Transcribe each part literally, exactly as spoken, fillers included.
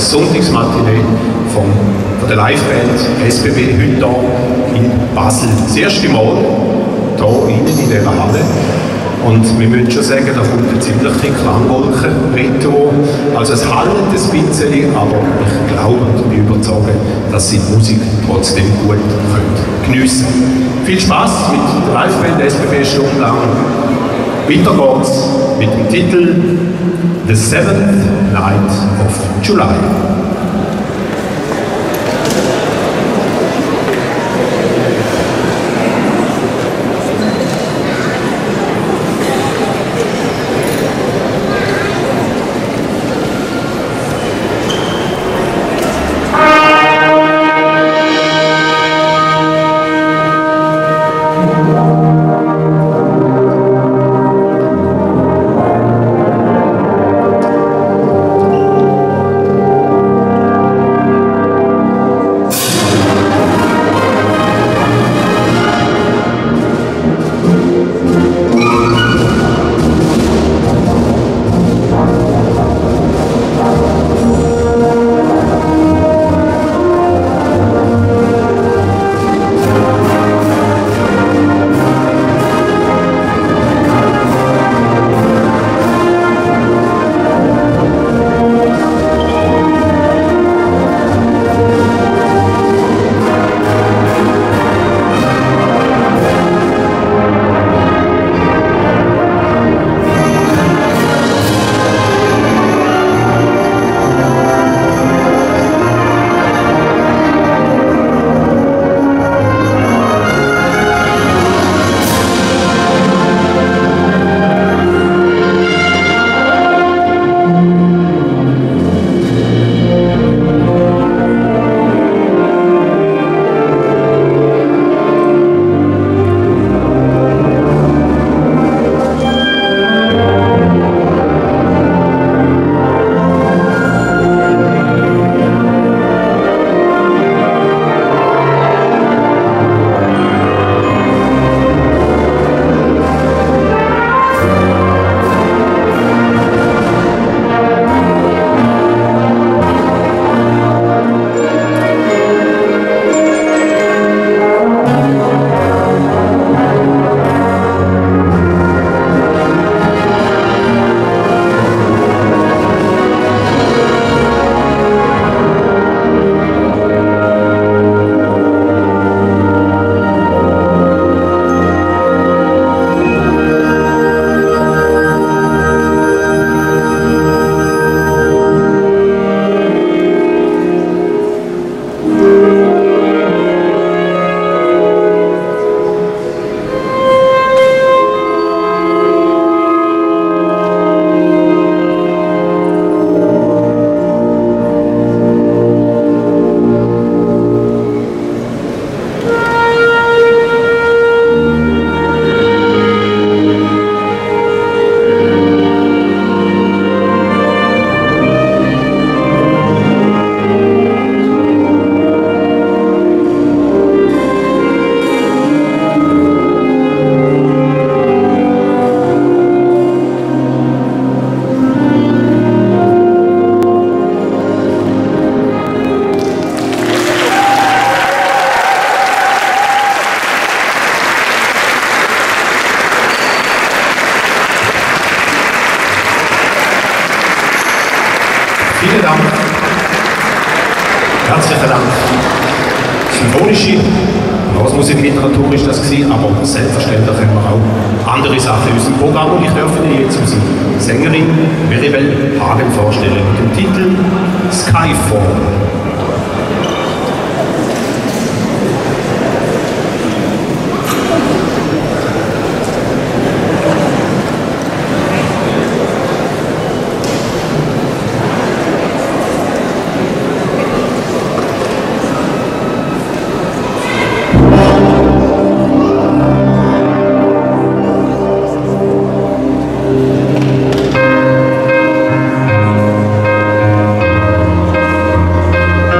Sonntagsmatinee von, von der Liveband S B B heute hier in Basel. Das erste Mal hier innen in dieser Halle. Und wir müssen schon sagen, da kommt eine ziemliche Klangwolke retro. Also es hallt ein bisschen, aber ich glaube und bin überzeugt, dass Sie die Musik trotzdem gut können geniessen können. Viel Spaß mit der Liveband S B B stundenlang. Weiter geht's mit dem Titel The Seventh Night of July. Vielen Dank. Herzlichen Dank. Symphonische Blasmusikliteratur ist das gewesen, aber selbstverständlich haben wir auch andere Sachen in unserem Programm und ich darf Ihnen jetzt unsere Sängerin Miribel Hagen vorstellen mit dem Titel Skyfall. Thank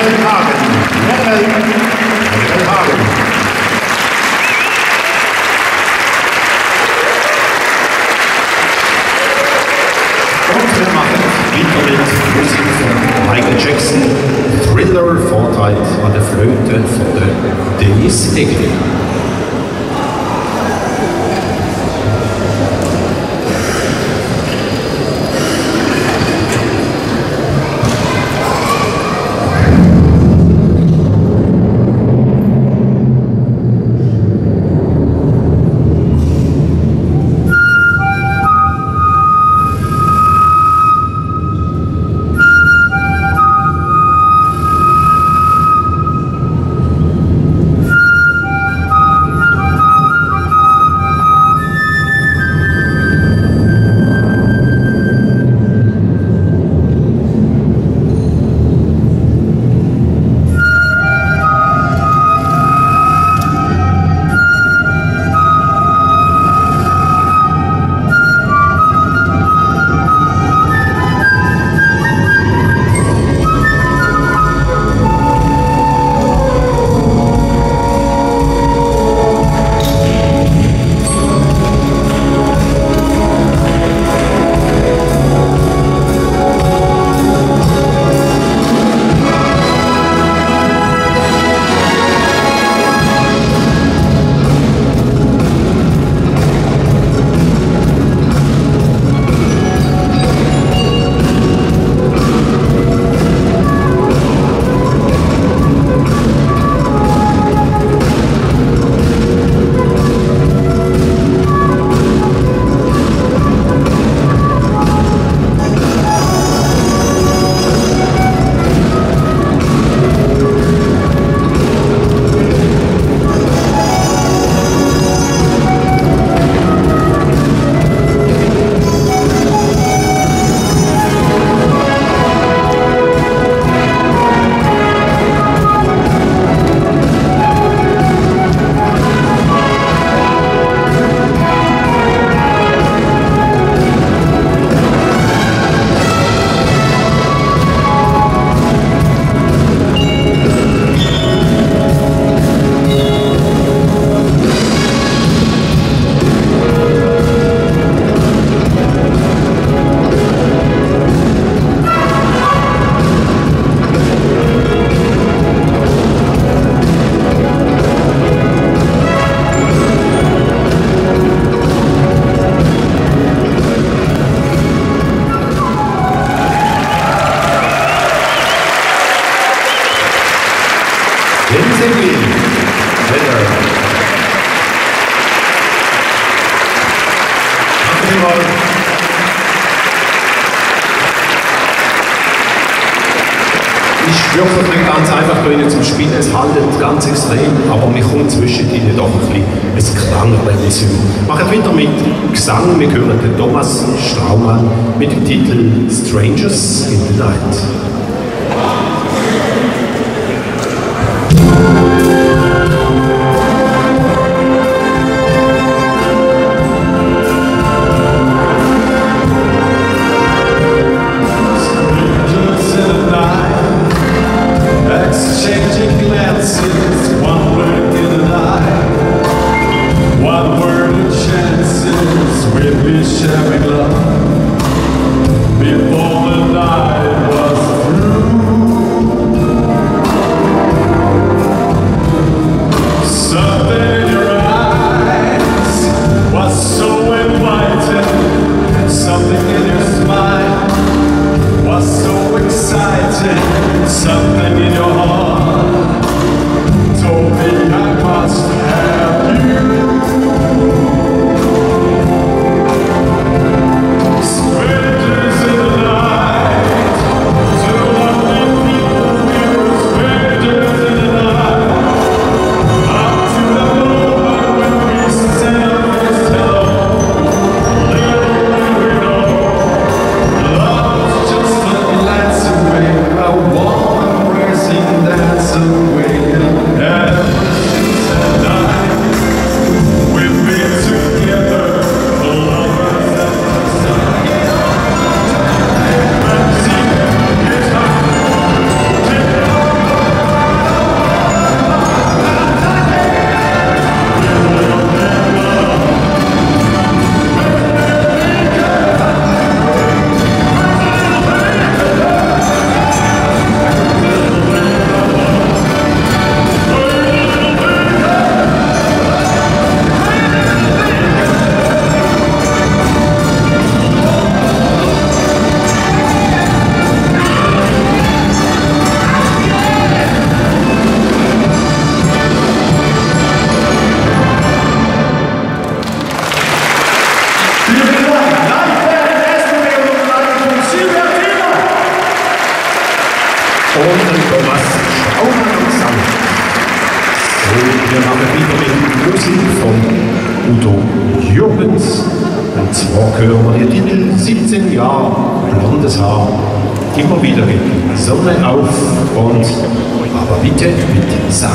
Mirabel Hagen. Mirabel, Mirabel Hagen. Und wir machen weiter mit Musik von Michael Jackson. Thriller vorteilt an der Flöte von der Denise Egli. Ist wirklich nicht ganz einfach bei Ihnen zum Spielen, es handelt ganz extrem, aber mir kommt zwischen Ihnen doch ein bisschen ein Klangrevision. Machen weiter mit Gesang, wir hören den Thomas Straumann mit dem Titel Strangers in the Night. Sharing love before the night was through. Thomas Schaumann am Gesang. So, wir machen wieder mit Musik von Udo Jürgens. Und zwar hören wir den Titel siebzehn Jahre blondes Haar. Immer wieder geht die Sonne auf und aber bitte mit Sahne.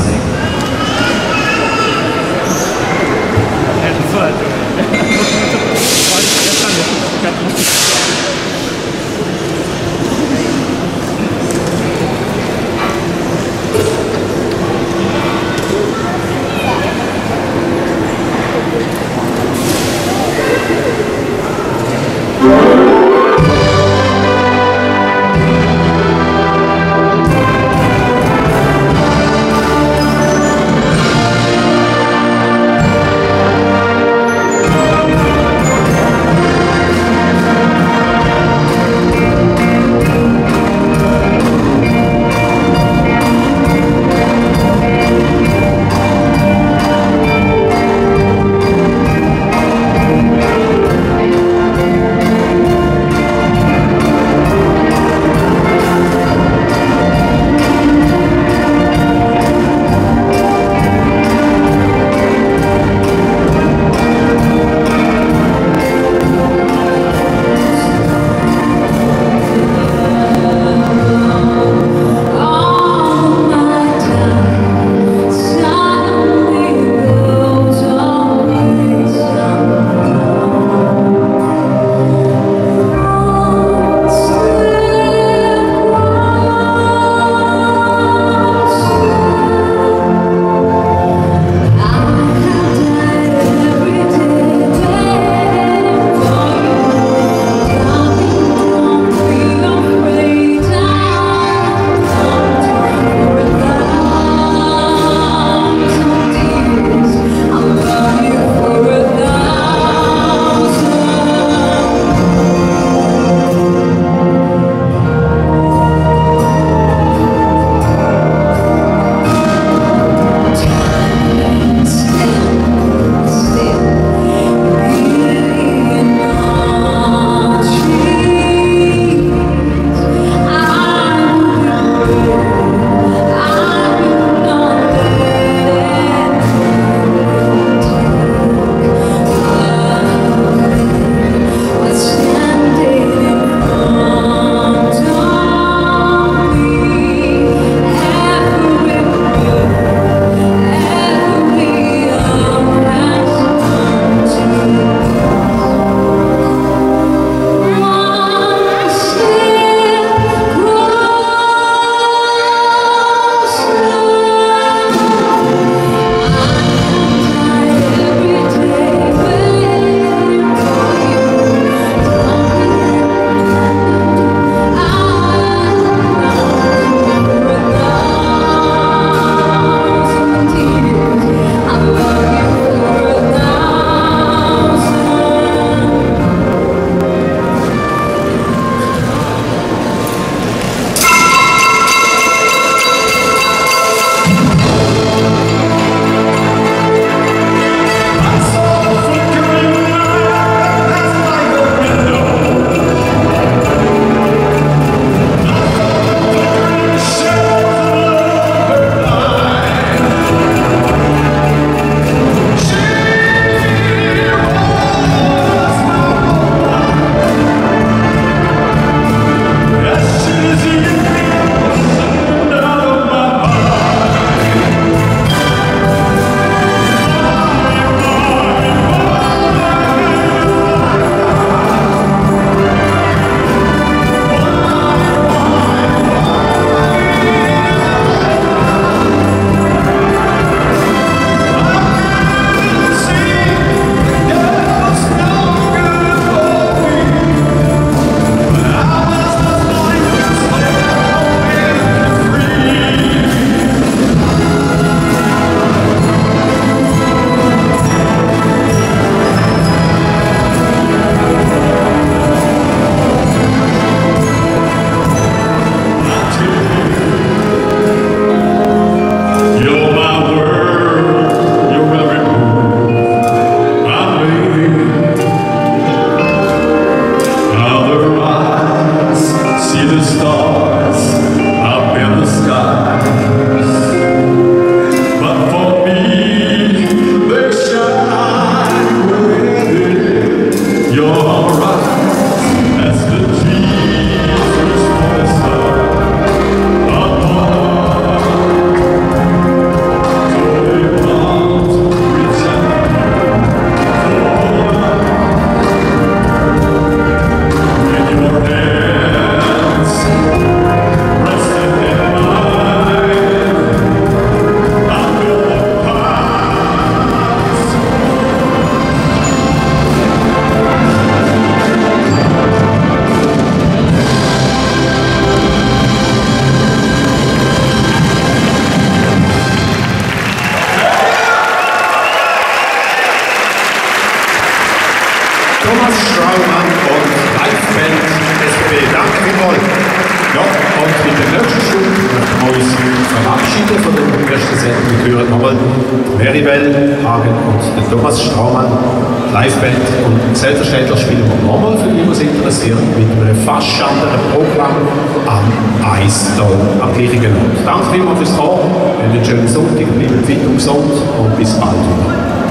Abschiede von dem ersten Set. Wir hören nochmal Meribel Hagen und den Thomas Straumann, Liveband. Und selbstverständlich spielen wir nochmal, für die, was interessiert, mit einem fast anderen Programm am Eis hier am gleichen Ort. Danke vielmals fürs Kommen, einen schönen Sonntag, bleiben fit und gesund und bis bald wieder.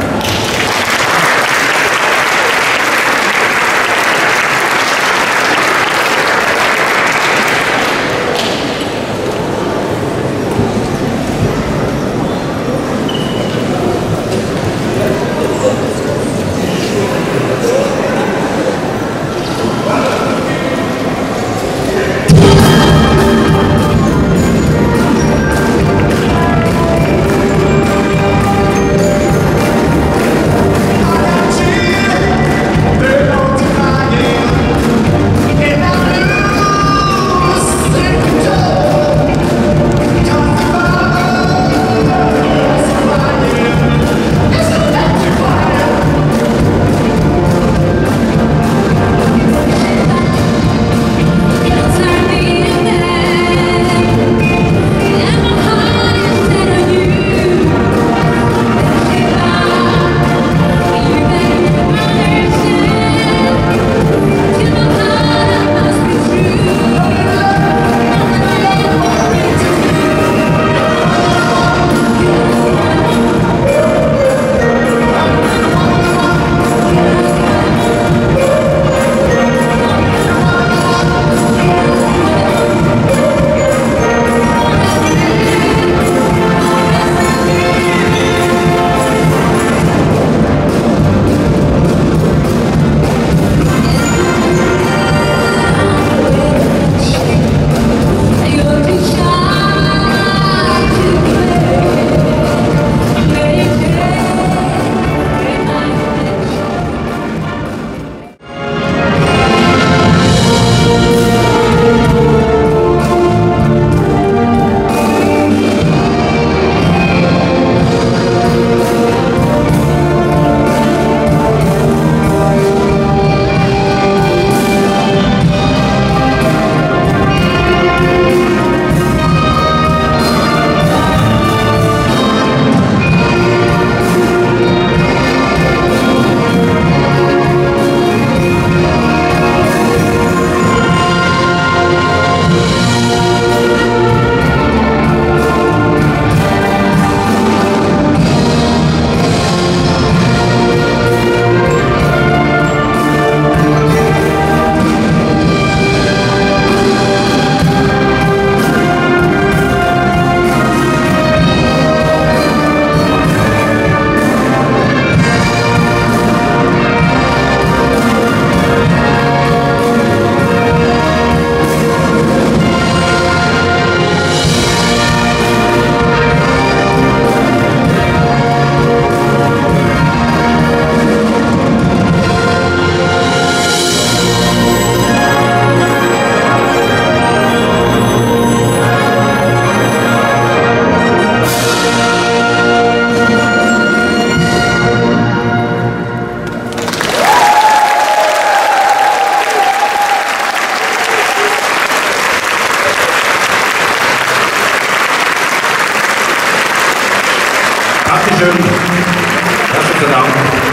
Dankeschön. Herzlichen Dank.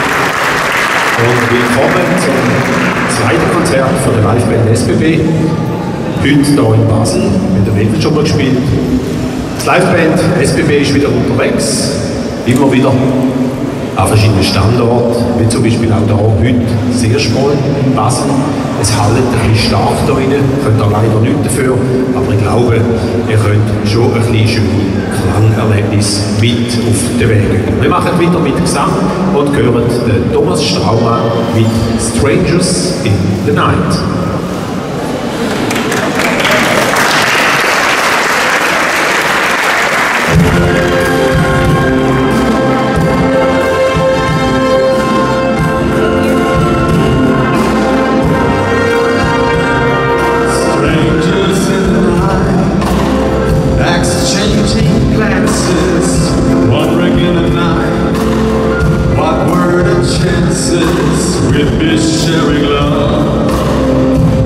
Und willkommen zum zweiten Konzert von der Liveband S B B. Heute hier in Basel, mit der Welt schon mal gespielt. Die Liveband S B B ist wieder unterwegs, immer wieder an verschiedenen Standorten, wie zum Beispiel auch hier heute das erste Mal in Basel. Es hallt ein bisschen stark da rein, könnt ihr leider nichts dafür, aber ich glaube, ihr könnt schon ein bisschen schönes Klangerlebnis mit auf den Weg gehen. Wir machen weiter mit Gesang und hören den Thomas Straumann mit Strangers in the Night. With this sharing love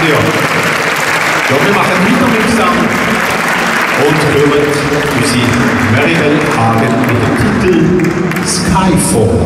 dir. Ja, wir machen weiter mit Gesang und hören unsere Maribel Hagen mit dem Titel Skyfall.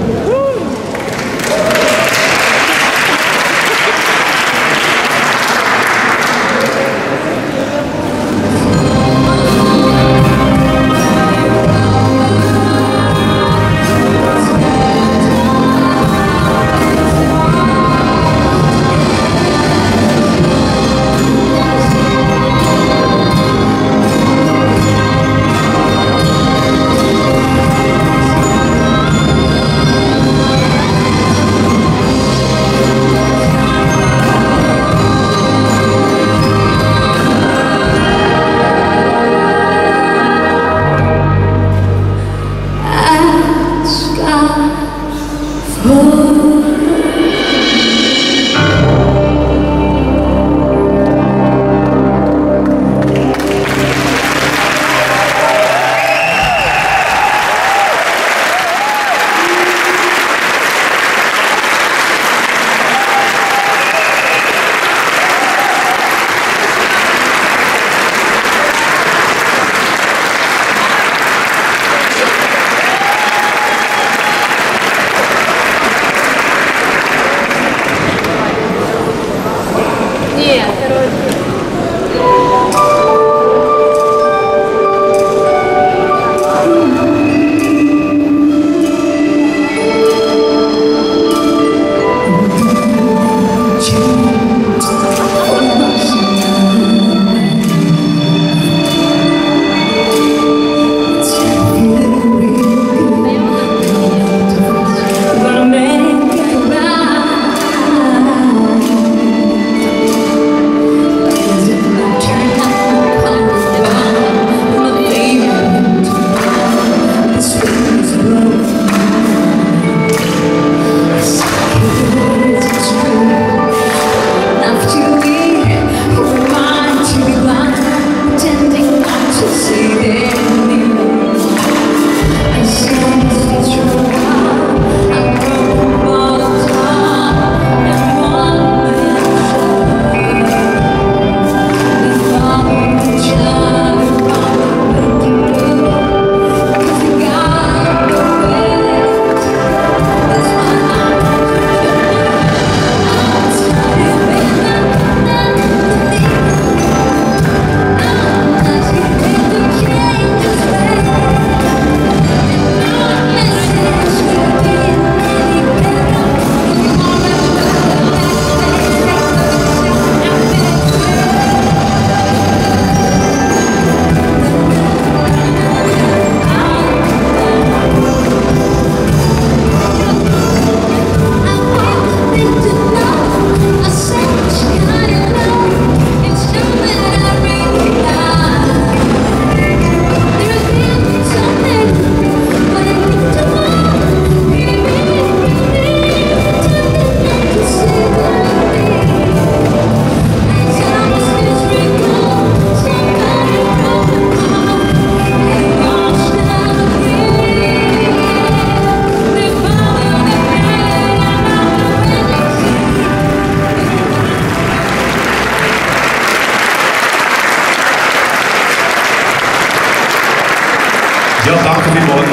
Ja, danke vielmals.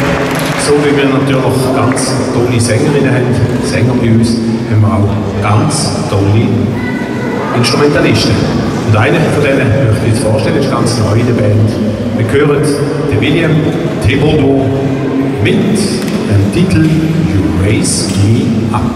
Und so wie wir natürlich ganz tolle Sängerinnen haben, Sänger bei uns, haben wir auch ganz tolle Instrumentalisten. Und einen von denen möchte ich jetzt vorstellen, ist ganz neu in der Band. Wir hören den William Thibodeau mit dem Titel You Raise Me Up.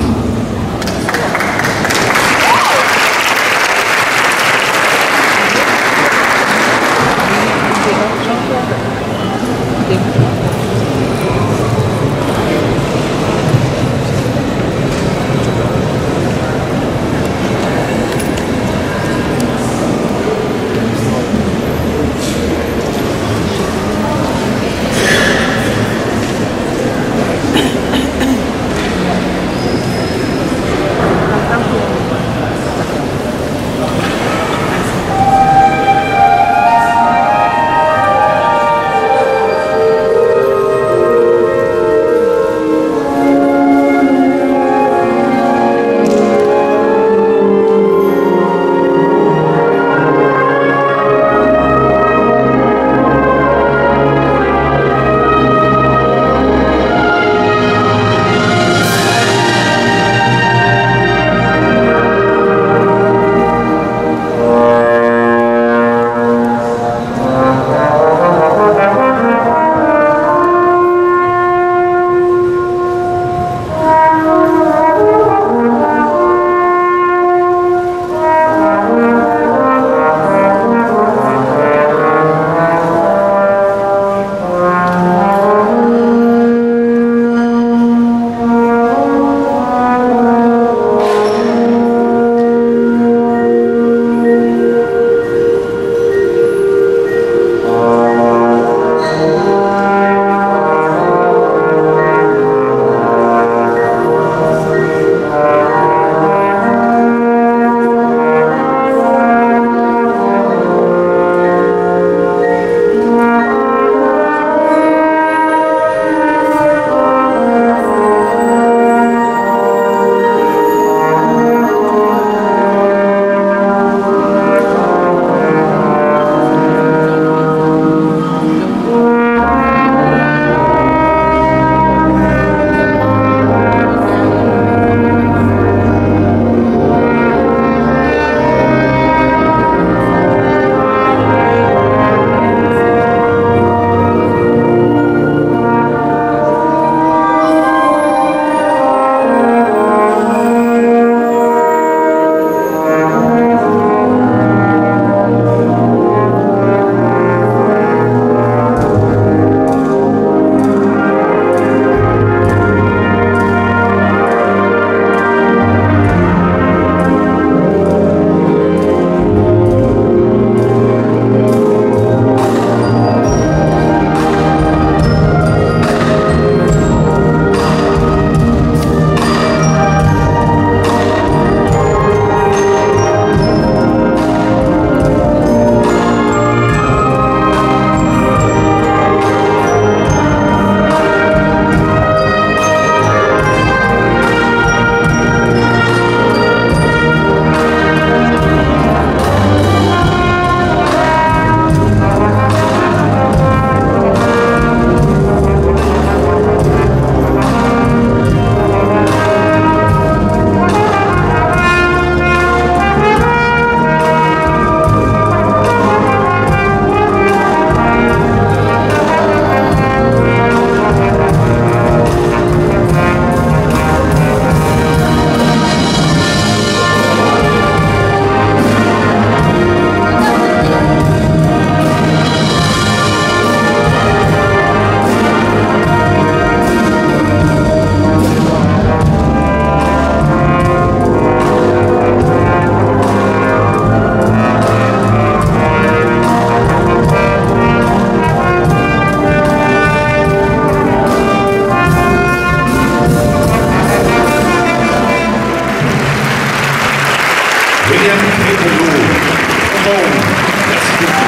William Peterlou. Bon, merci beaucoup.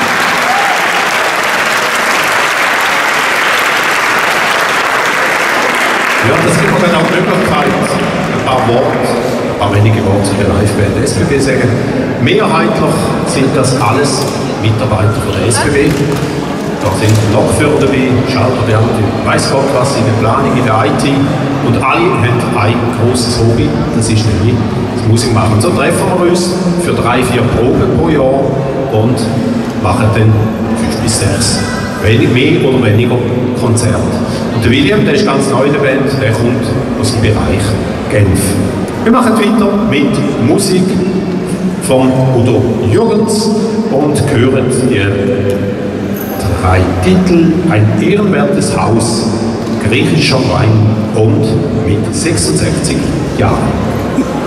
Ja, das gibt mir dann auch die Möglichkeit, ein paar Worte, ein paar wenige Worte zu der Live-Band S B B sagen. Mehrheitlich sind das alles Mitarbeiter von der S B B. Da sind Lokführer dabei, Schalterbeamte, weiss Gott was, in der Planung, in der I T. Und alle haben ein großes Hobby, das ist nämlich das Musikmachen. So treffen wir uns für drei, vier Proben pro Jahr und machen dann fünf bis sechs. Wenig mehr oder weniger Konzerte. Und der William, der ist ganz neu in der Band, der kommt aus dem Bereich Genf. Wir machen weiter mit Musik von Udo Jürgens und hören die drei Titel: Ein ehrenwertes Haus, Griechischer Wein und mit sechsundsechzig Jahren.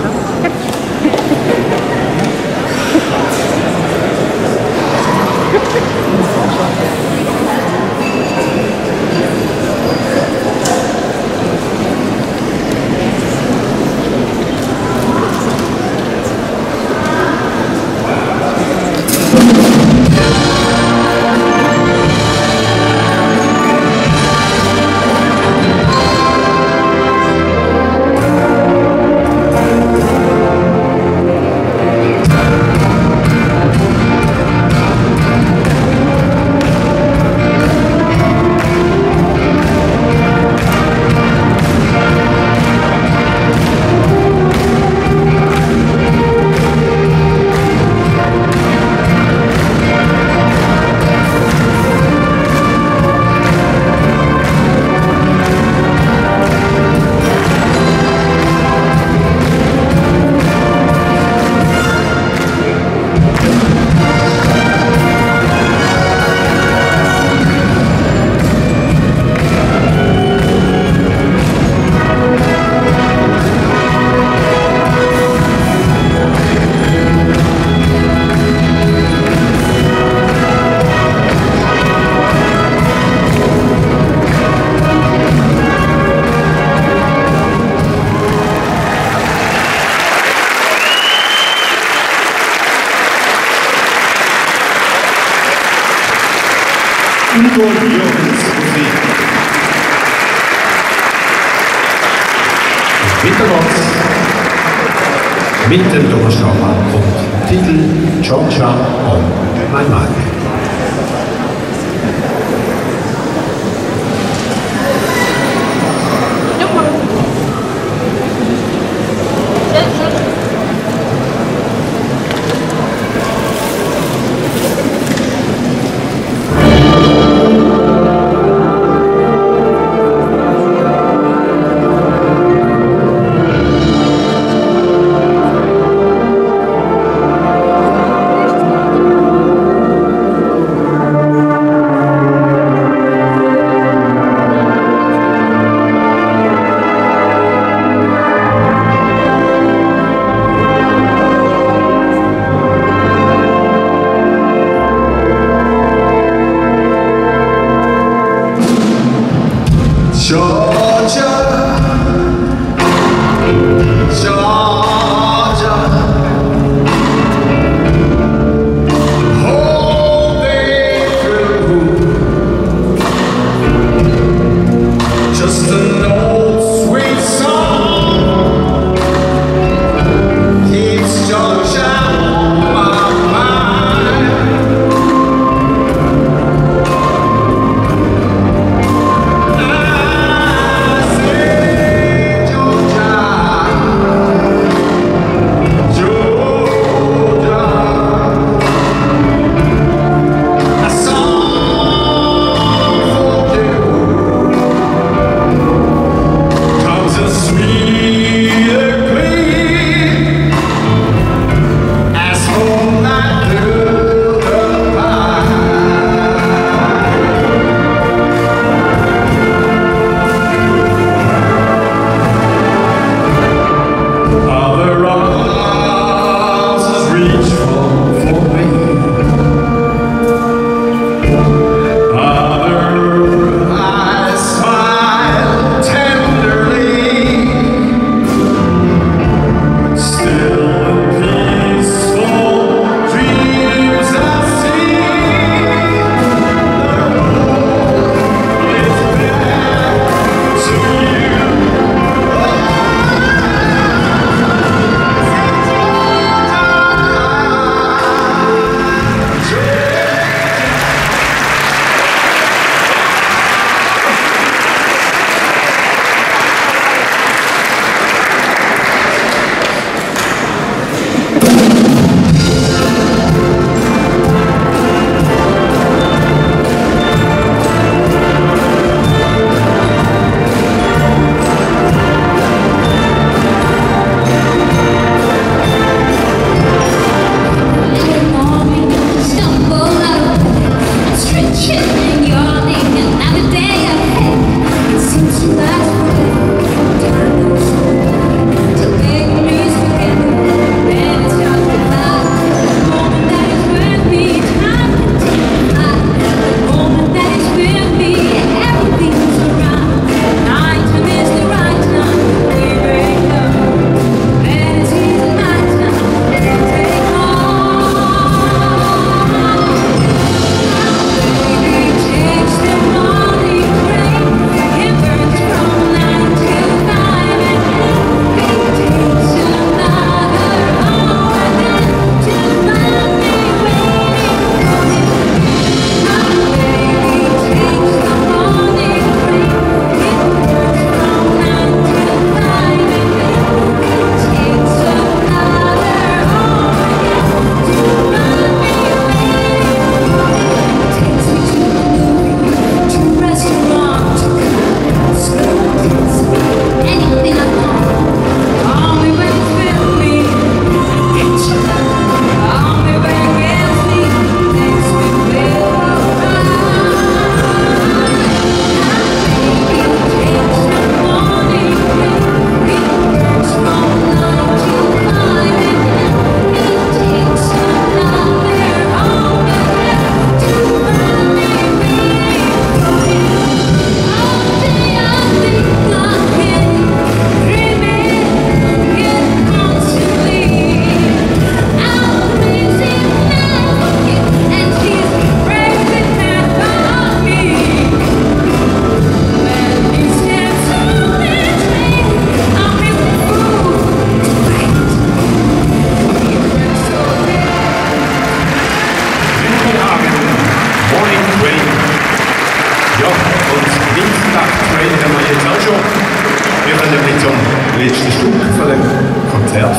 Udo Jürgens Musik. Mitternachts mit dem Donnerstagmann und Titel Georgia on my mind.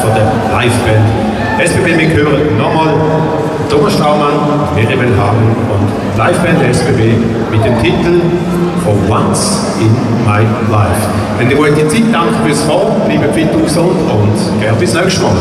von der Liveband S B B. Wir hören nochmal Thomas Staumann, Mirabel Hagen und Liveband S B B mit dem Titel For Once in My Life. Eine gute Zeit, danke fürs Kommen, bleibt fit und gesund und gerne bis nächstes Mal.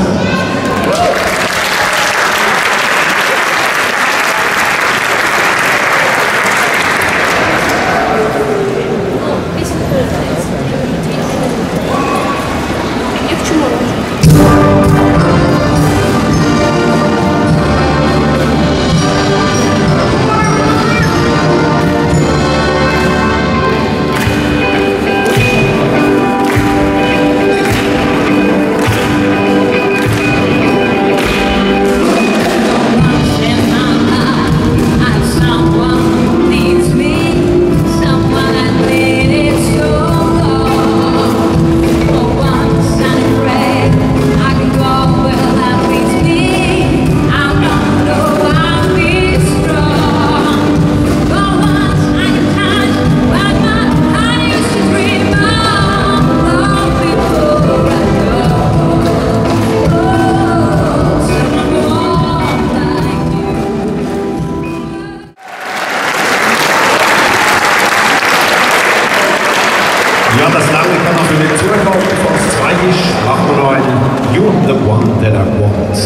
Ja, das lange kann noch für den Zuhörer, bevor es zwei ist, machen wir noch einen You're the One That I Want.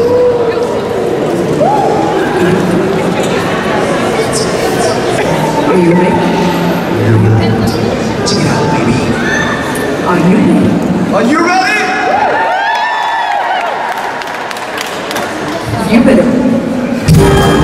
Are you ready? Are you ready? Check it out, baby. Are you ready? Are you ready? You better.